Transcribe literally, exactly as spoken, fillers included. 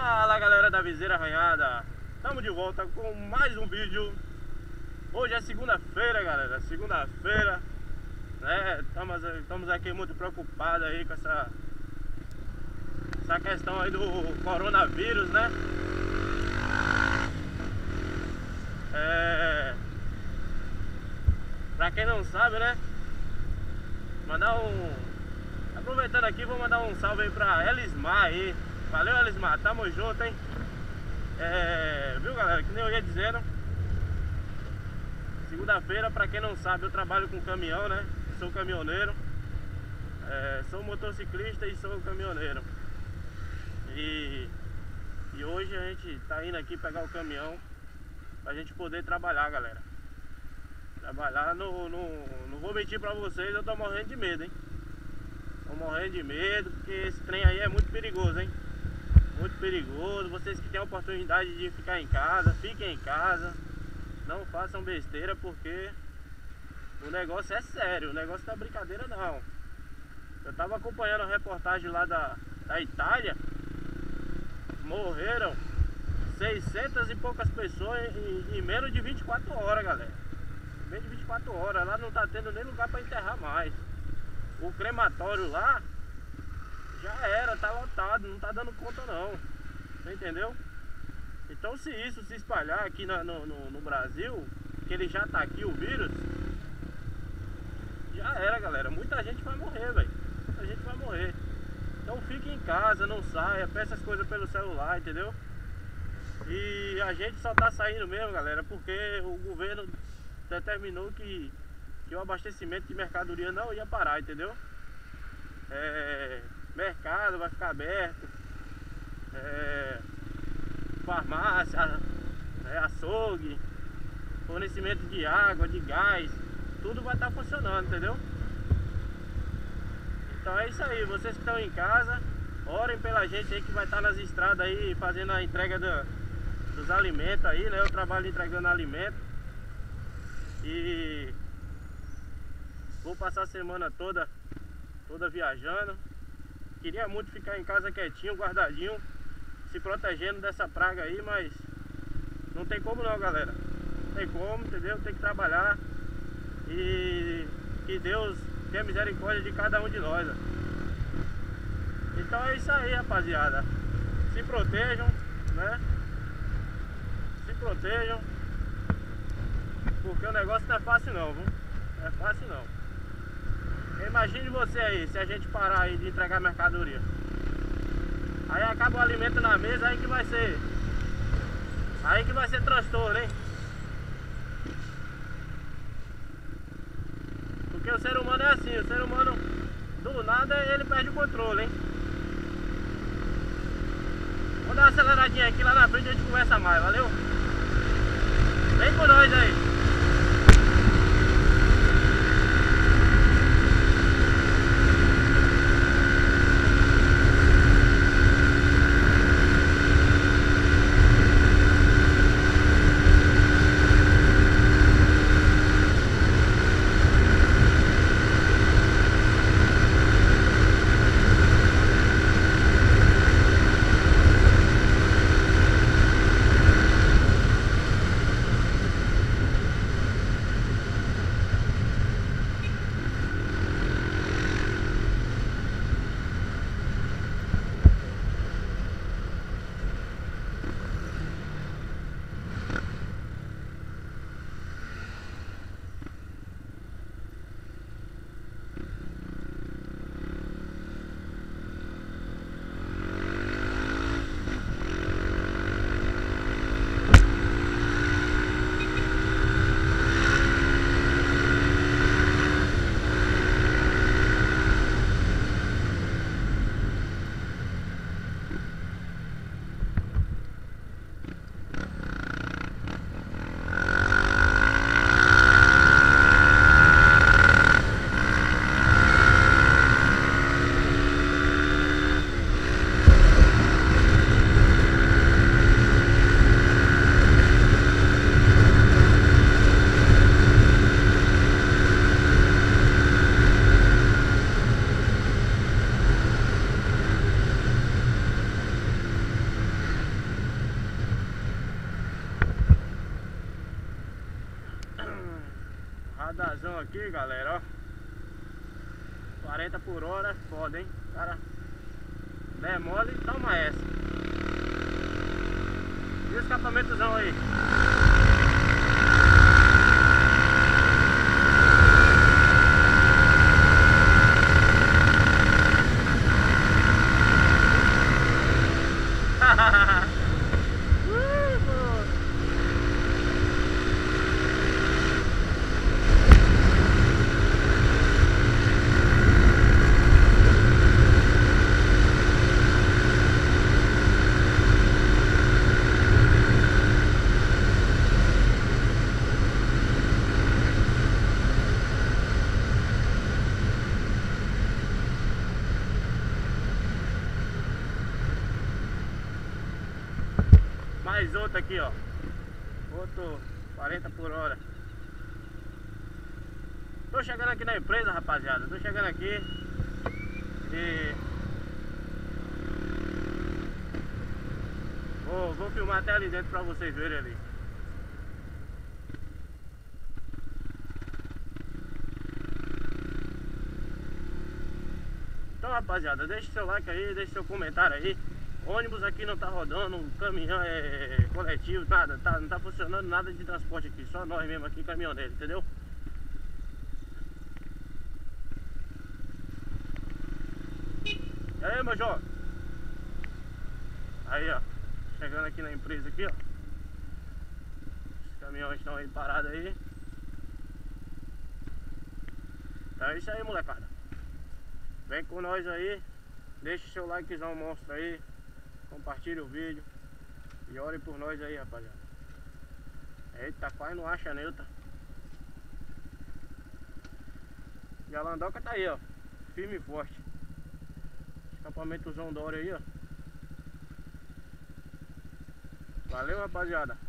Fala galera da Viseira Arranhada, estamos de volta com mais um vídeo. Hoje é segunda-feira, galera, segunda-feira, né? Estamos, estamos aqui muito preocupados aí com essa, essa questão aí do coronavírus, né? É, pra quem não sabe, né? Mandar um... Aproveitando aqui, vou mandar um salve aí pra Elismar aí. Valeu, Elismar, tamo junto, hein? É, viu, galera, que nem eu ia dizendo, segunda-feira, pra quem não sabe, eu trabalho com caminhão, né? Sou caminhoneiro, é, sou motociclista e sou caminhoneiro. E, e hoje a gente tá indo aqui pegar o caminhão pra gente poder trabalhar, galera. Trabalhar, no, no, não vou mentir pra vocês, eu tô morrendo de medo, hein? Tô morrendo de medo, porque esse trem aí é muito perigoso, hein? Muito perigoso. Vocês que têm a oportunidade de ficar em casa, fiquem em casa. Não façam besteira, porque o negócio é sério. O negócio não é brincadeira, não. Eu tava acompanhando a reportagem lá da, da Itália. Morreram seiscentas e poucas pessoas em, em menos de vinte e quatro horas, galera. Menos de vinte e quatro horas. Lá não tá tendo nem lugar pra enterrar mais. O crematório lá já era, tá lotado, não tá dando conta não. Você entendeu? Então se isso se espalhar aqui na, no, no, no Brasil, que ele já tá aqui, o vírus, já era, galera. Muita gente vai morrer, velho. Muita gente vai morrer. Então fique em casa, não saia, peça as coisas pelo celular, entendeu? E a gente só tá saindo mesmo, galera, porque o governo determinou que, que o abastecimento de mercadoria não ia parar, entendeu? É... Mercado vai ficar aberto, é, farmácia, é, açougue, fornecimento de água, de gás, tudo vai estar funcionando, entendeu? Então é isso aí, vocês que estão em casa, orem pela gente aí que vai estar nas estradas aí fazendo a entrega do, dos alimentos aí, né? Eu trabalho entregando alimento e vou passar a semana toda, toda viajando. Queria muito ficar em casa quietinho, guardadinho, se protegendo dessa praga aí, mas não tem como não, galera. Não tem como, entendeu? Tem que trabalhar e que Deus tenha misericórdia de cada um de nós. Ó. Então é isso aí, rapaziada. Se protejam, né? Se protejam, porque o negócio não é fácil não, viu? Não é fácil não. Imagine você aí, se a gente parar aí de entregar mercadoria. Aí acaba o alimento na mesa, aí que vai ser. Aí que vai ser transtorno, hein? Porque o ser humano é assim, o ser humano do nada ele perde o controle, hein? Vou dar uma aceleradinha aqui, lá na frente a gente conversa mais, valeu? Vem com nós aí. Radazão aqui, galera, ó. quarenta por hora, foda, hein? Cara, der mole, toma essa. E o escapamentozão aí? Mais outro aqui, ó. Outro quarenta por hora. Tô chegando aqui na empresa, rapaziada. Tô chegando aqui e vou, vou filmar até ali dentro pra vocês verem ali. Então, rapaziada, deixa seu like aí, deixa seu comentário aí. Ônibus aqui não tá rodando, caminhão é coletivo, nada, tá, não tá funcionando nada de transporte aqui, só nós mesmo aqui, caminhoneiro, entendeu? E aí, meu João? Aí, ó, chegando aqui na empresa aqui, ó. Os caminhões estão aí parados aí. É isso aí, molecada. Vem com nós aí, deixa seu likezão monstro aí. Compartilhe o vídeo e ore por nós aí, rapaziada. Eita, quase não acha neuta. E a Landoca tá aí, ó, firme e forte. Escapamentozão da hora aí, ó. Valeu, rapaziada.